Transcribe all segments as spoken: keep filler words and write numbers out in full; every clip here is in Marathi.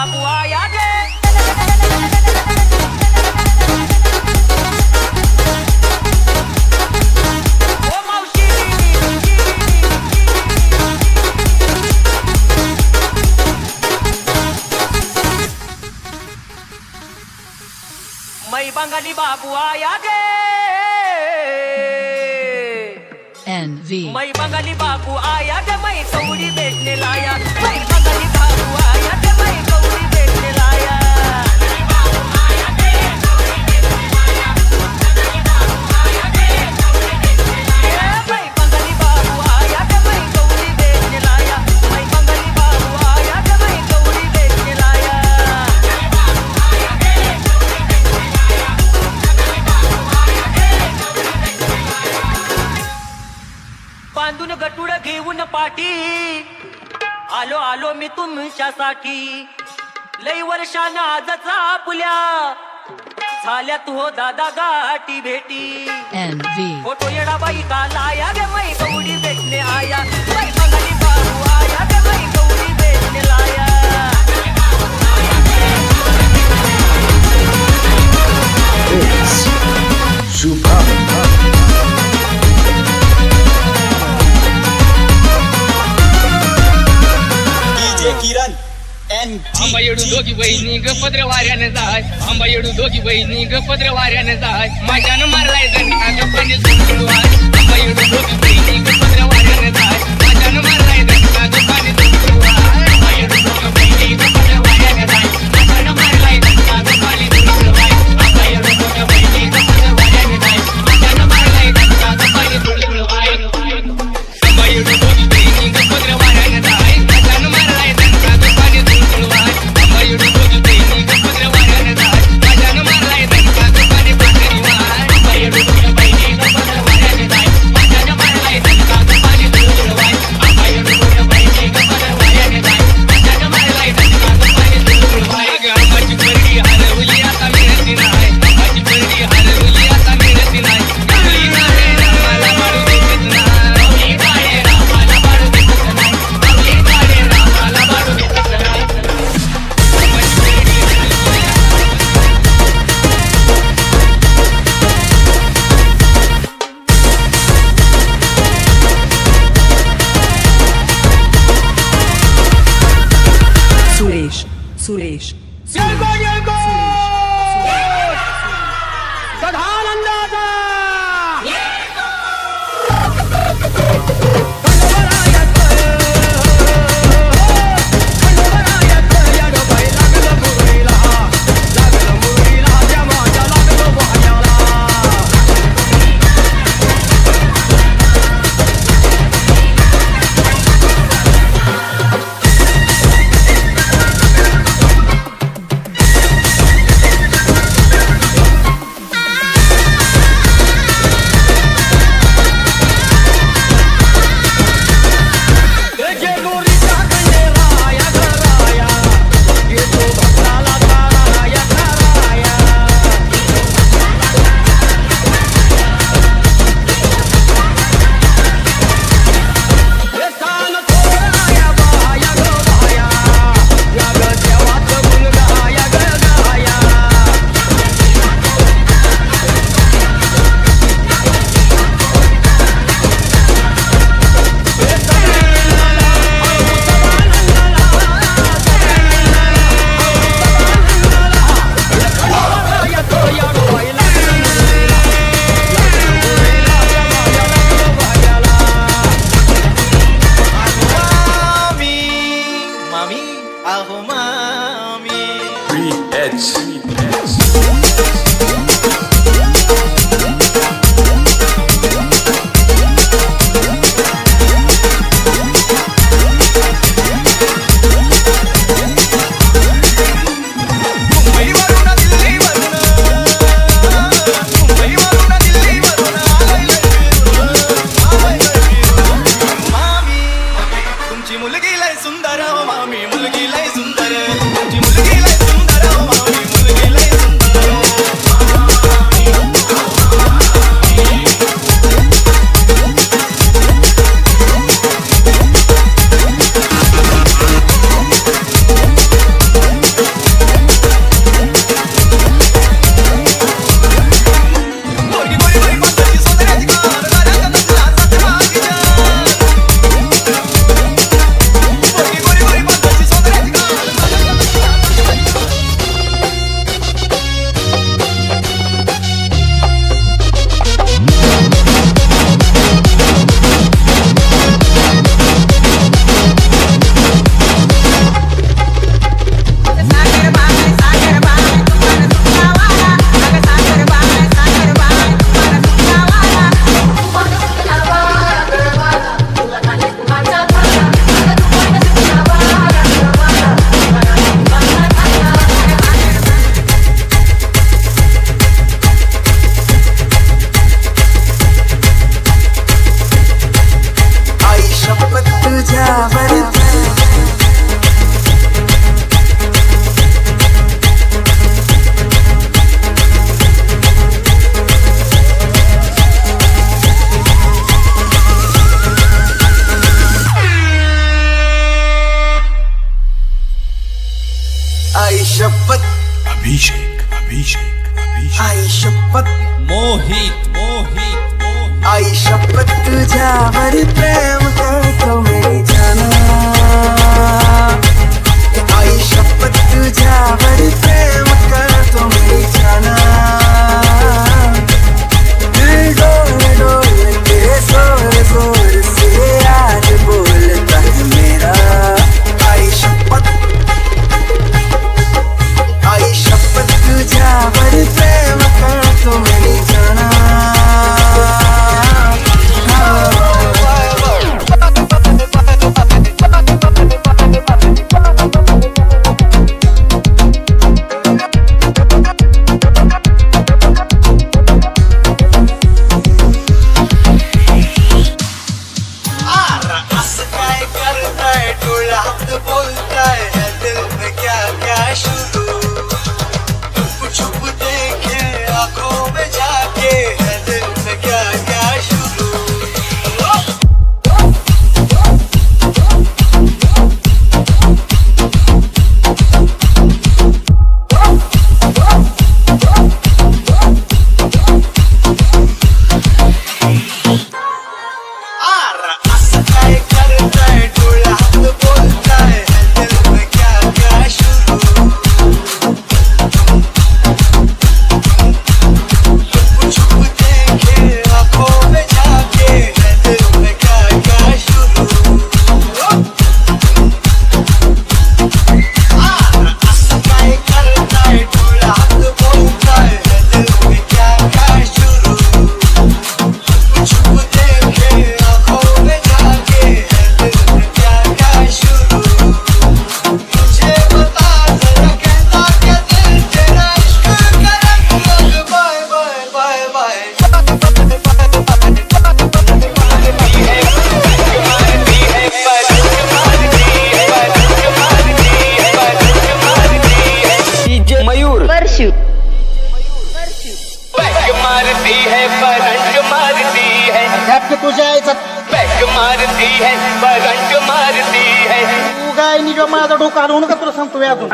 बाबू आया गे ओ मावशी मै बंगाली बाबू आया गे N V मै बंगाली बाबू आया गे मै कौड़ी बेचने लाया मै बंगाली बाबू आया गे मै कौड़ी बेचने लाया मै बंगाली बाबू आया गे मै कौड़ी बेचने लाया मै बंगाली बाबू आया गे मै कौड़ी बेचने लाया बांधून गटुड घेऊन पाठी आलो आलो मी तुमच्यासाठी लई वर्षानं आजचा आपल्या झाल्यात हो दादा गाठी भेटी N V फोटो येडाबाई का लाया गे मै कौडी बेचने आया मै बंगाली बाबू आया गे मै कौडी बेचने लाया किरण आंबा येडू दोघी बहिणी ग पत्र वाऱ्याने जाय आंबा येडू दोघी बहिणी ग पत्र वाऱ्याने जाय माझ्यानं मारलाय दंडा ग पाणी सुटू आहे आंबा येडू दोघी बहिणी ग पत्र वाऱ्याने जाय माझ्यानं मारलाय दंडा ग पाणी सुटू आहे आंबा येडू दोघी बहिणी ग पत्र वाऱ्याने जाय माझ्यानं मारलाय दंडा ग पाणी सुटू आहे आंबा येडू दोघी बहिणी ग पत्र वाऱ्याने जाय माझ्यानं मारलाय दंडा ग पाणी सुटू आहे आंबा येडू दोघी बहिणी ग पत्र वाऱ्याने जाय माझ्यानं मारलाय दंडा ग पाणी सुटू आहे आंबा येडू दोघी बहिणी ग पत्र वाऱ्याने जाय माझ्यानं मारलाय दंडा ग पाणी सुटू आहे आंबा येडू दोघी बहिणी ग पत्र वाऱ्याने जाय माझ्यानं मारलाय दंडा ग पाणी सुटू आहे आंबा येडू दोघी बहिणी ग पत्र वाऱ्याने जाय माझ्यानं मारलाय दंडा ग पाणी सुटू आहे आंबाची परडी हरवली आता मिळती नाही आंबाची परडी हरवली आता मिळती नाही काळी काळे रामाला मारू देत नाही काळी काळे रामाला मारू देत नाही काळी काळे रामाला मारू देत नाही आंबाची परडी Suresh Suresh येळगो येळगो सदानंदाचा आई शपथ अभिषेक अभिषेक अभिषेक आई शपथ मोहित मोहित मोहित आई शपथ तुझ्यावर प्रेम करतो मेरी जाना आई शपथ तुझ्यावर प्रेम करतो मेरी जाना दिल डोल डोल के जोर जोर से आज बोलता है मेरा आई शपथ आई शपथ तुझ्यावर प्रेम करतो मेरी जाना माझा डोका हलवून का तुला सांगतो यातून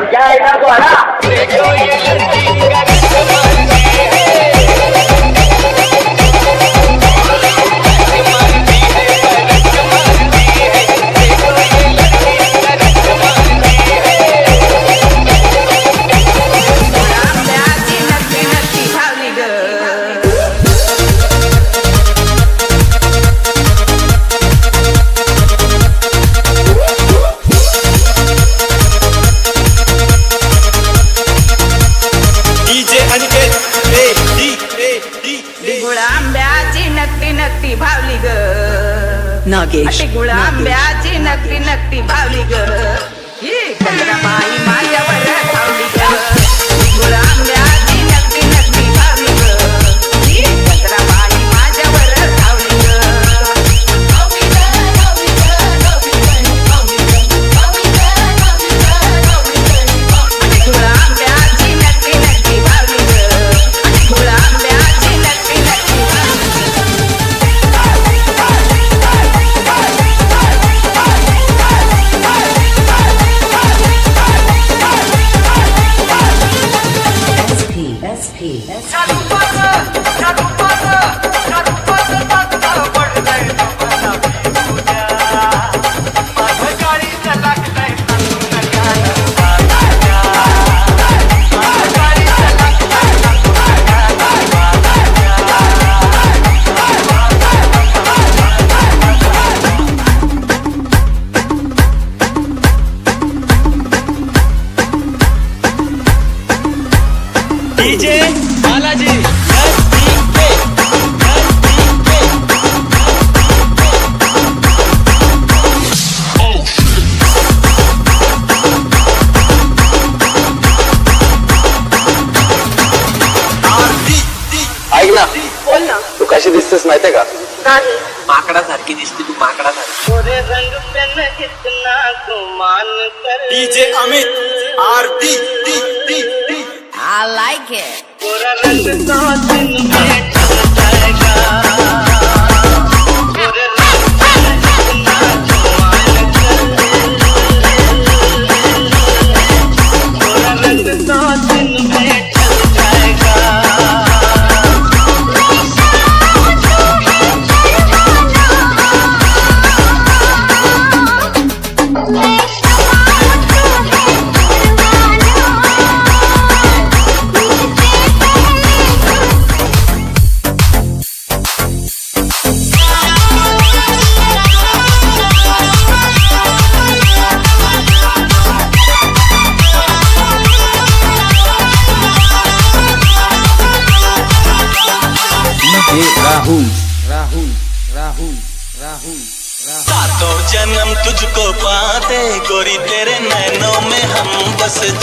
नागेश गुळ आंब्याची नकटी नकटी भावली ग ही चंद्राबाई माझ्यावर धावली ग गुळ आंब्याची नकटी नकटी भावली ग ही चंद्राबाई माझ्यावर धावली ग गुळ आंब्याची नकटी नकटी भावली ग गुळ आंब्याची नकटी नकटी डीजे बालाजी ऐक ना, बोल ना तू कशी दिसतेस माहितीये का? नाही माकडासारखी दिसते तू, माकडासारखी. गोरे रंग पे कितना गुमान कर DJ Amit R D D D D I like it. गोरा रंग तो दिन में ढल जाएगा गोरे रंग पे कितना गुमान कर गोरा सातों जन्म तुझको पाते गोरी तेरे नैनों में हम बस